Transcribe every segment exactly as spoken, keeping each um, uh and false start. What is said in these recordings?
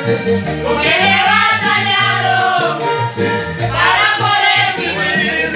porque he batallado para poder vivir.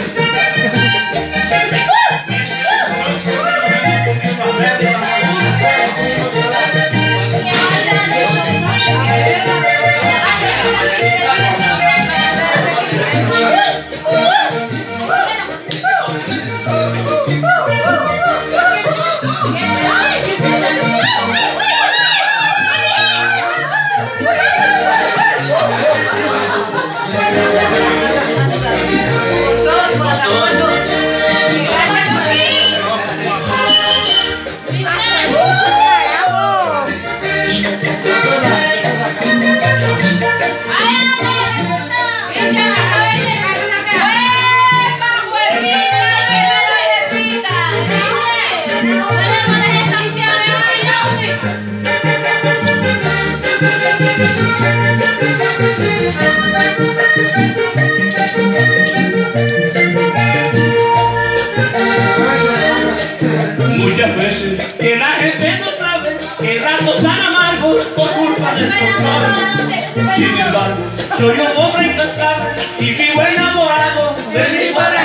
Muchas veces que la gente no sabe que ratos tan amargos por culpa del pasado. Sin embargo, soy un hombre incansable y vivo enamorado de mi pobre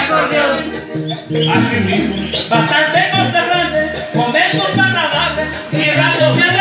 acordeón. Así mismo, bastante cosas grandes, momentos agradables y ratos que